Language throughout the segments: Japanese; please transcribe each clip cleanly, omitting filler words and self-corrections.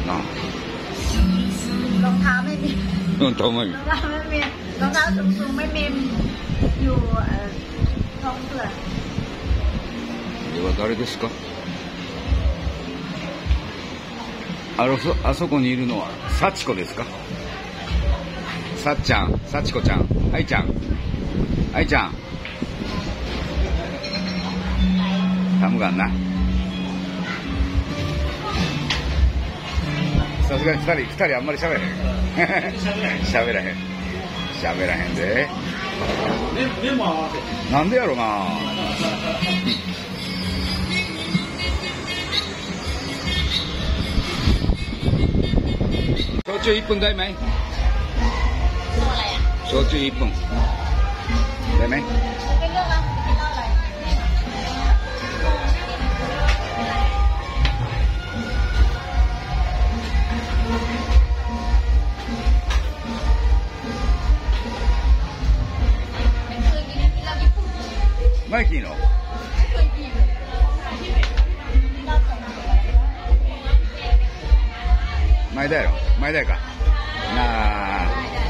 นะรองเท้าไม่มีรองเท้าไม่มีรองเท้าไม่มีรองเท้าสูงๆไม่มีอยู่ท้องเสื้อでは誰ですか？あそこにいるのは幸子ですか？さっちゃん、幸子ちゃん、愛ちゃん、愛ちゃん。タムガンな。さすがに二人あんまり喋らへん。喋らへんで。なんでやろな。焼酎1分ได้ไหม焼酎1分ได้ไหมไม่กินหรอไม่ได้หรอไม่ได้かなあ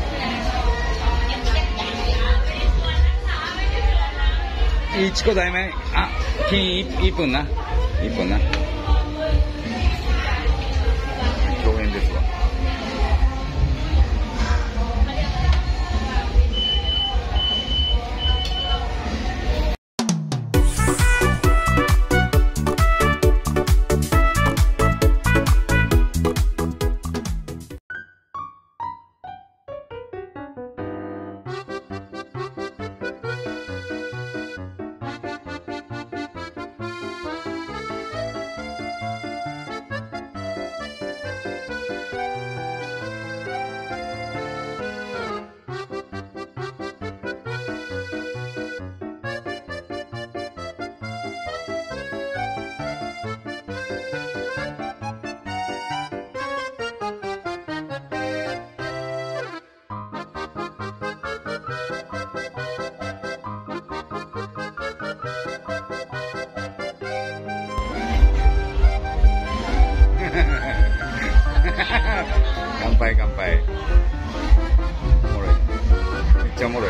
1個だいめあ金1分な1分な共演ですわ乾杯乾杯おもろいめっちゃおもろい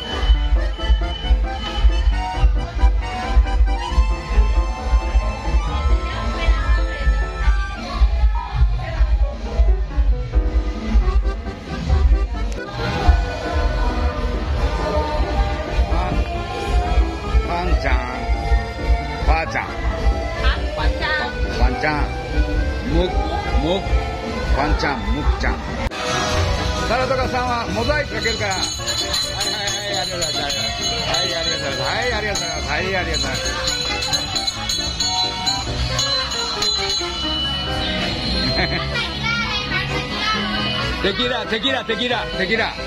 パンちゃんばあちゃんワンちゃんむワンちゃんむっちゃんサラトカさんはモザイクかけるからはいありがとうございますはいありがとうございますはいありがとうございますはいありがとうございますテキーラテキーラテキーラテキーラ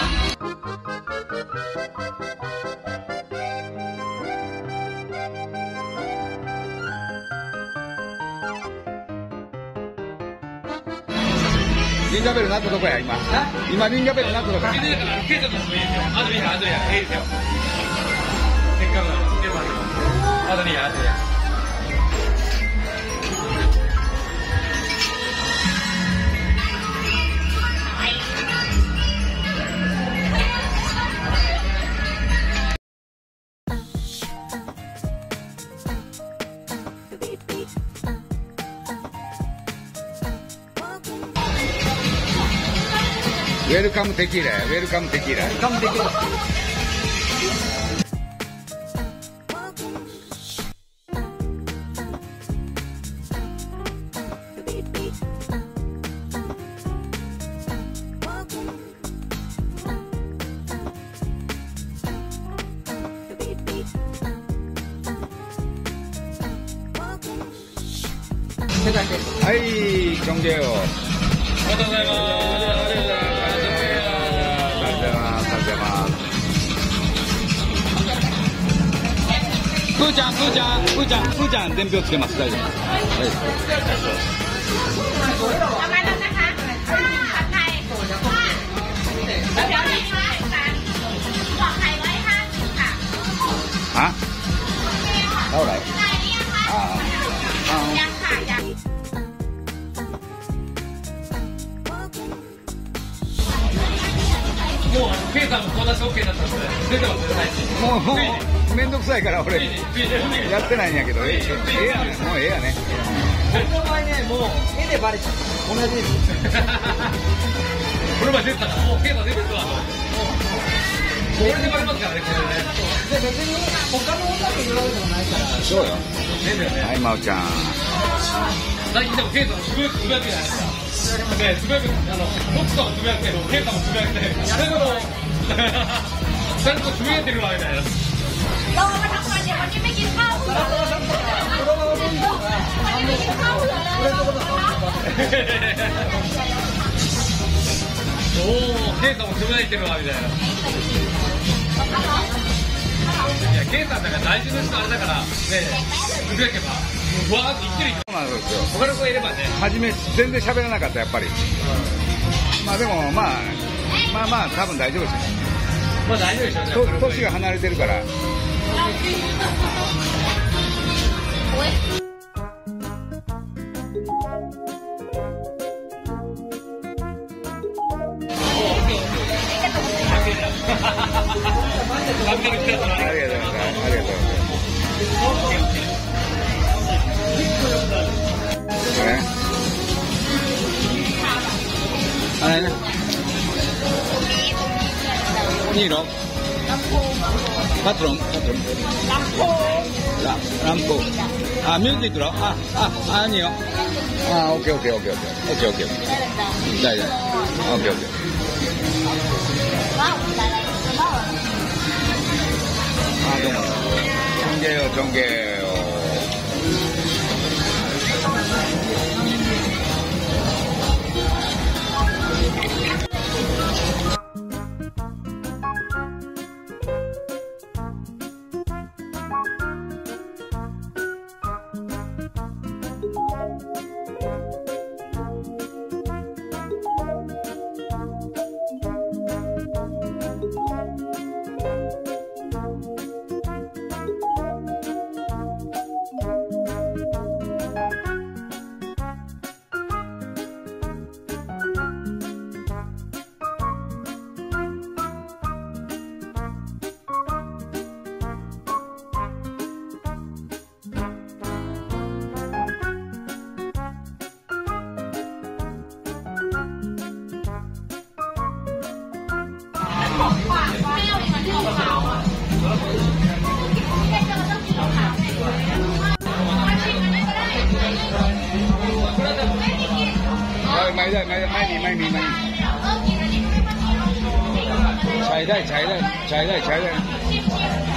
リンガベルなったとこや今リンガベルなったとこや後でいいですよいいですよせっかくだから後でいいや後でいいやウェルカムテキーラやウェルカムテキーラウェルカムテキーラはい、チョンゲオ。ありがとうございます。プーちゃん、伝票つけます。大丈夫です。はい。เท่าไหร่もうケイさんも顔出し OK になったので出てますね最近。 もうめんどくさいから俺やってないんやけど、ええやね、もうええやね。 僕の場合ね、もう絵でバレちゃう。同じです。 この前出てたからもうケイさん出てるわと。これでバレますからねこれね。 で別に他の女と言うわけでもないから。 そうよ。 ですよね。 はい、まおちゃん。 最近でもケイさんつぶやくじゃないですか。ね、つぶやく、僕ともつぶやくけど、ケイさんもつぶやくて、それぞれちゃんとつぶやいてるわみたいな。 เรามาทำงานอย่างวันนี้ไม่กินข้าวเหรอวันนี้ไม่กินข้าวเหรอおお、ケイさんもつぶやいてるわみたいな。いや、ケイさんだから大事な人あれだからね、つぶやけば、もうわーって言ってる人。 そうなんですよ。 他の子いればね。 初め全然喋らなかったやっぱり。まあでもまあ多分大丈夫ですよ。 まあ大丈夫でしょうね。 年が離れてるから。ありがとうございます。ありがとうございます。あれね。いいの？パトロン？ランプ。あ、ミュージックの？あによ。あ、オッケー。大丈夫。オッケー。あ、どうも。ちょんげよ。ไม่มีใช้ได้